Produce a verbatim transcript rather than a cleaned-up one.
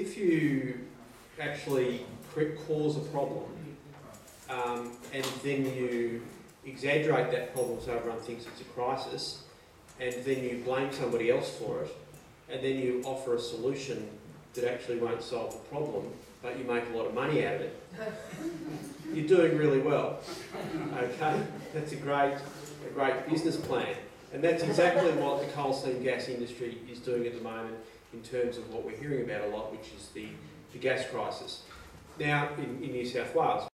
if you actually cause a problem um, and then you exaggerate that problem so everyone thinks it's a crisis, and then you blame somebody else for it, and then you offer a solution that actually won't solve the problem, but you make a lot of money out of it, you're doing really well. Okay? That's a great, a great business plan. And that's exactly what the coal seam gas industry is doing at the moment in terms of what we're hearing about a lot, which is the, the gas crisis. Now, in, in New South Wales,